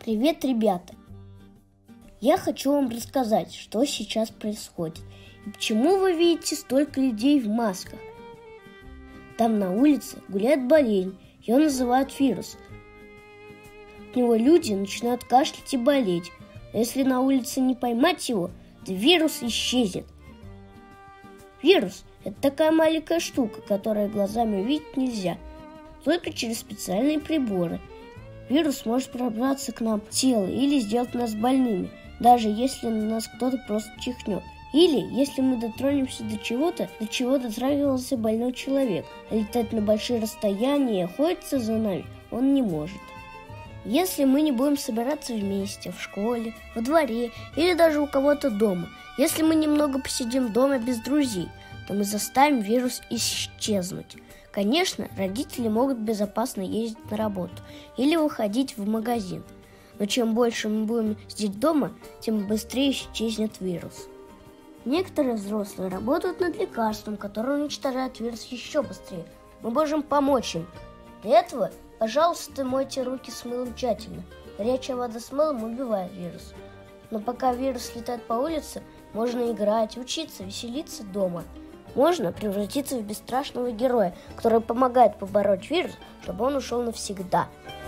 Привет, ребята! Я хочу вам рассказать, что сейчас происходит и почему вы видите столько людей в масках. Там на улице гуляет болезнь, ее называют вирус. От него люди начинают кашлять и болеть, но если на улице не поймать его, то вирус исчезнет. Вирус – это такая маленькая штука, которую глазами увидеть нельзя, только через специальные приборы. Вирус может пробраться к нам в тело или сделать нас больными, даже если на нас кто-то просто чихнет. Или если мы дотронемся до чего-то, до чего дотрагивался больной человек. Летать на большие расстояния и охотиться за нами он не может. Если мы не будем собираться вместе в школе, во дворе или даже у кого-то дома, если мы немного посидим дома без друзей, то мы заставим вирус исчезнуть. Конечно, родители могут безопасно ездить на работу или выходить в магазин. Но чем больше мы будем сидеть дома, тем быстрее исчезнет вирус. Некоторые взрослые работают над лекарством, которое уничтожает вирус еще быстрее. Мы можем помочь им. Для этого, пожалуйста, мойте руки с мылом тщательно. Горячая вода с мылом убивает вирус. Но пока вирус летает по улице, можно играть, учиться, веселиться дома. Можно превратиться в бесстрашного героя, который помогает побороть вирус, чтобы он ушел навсегда.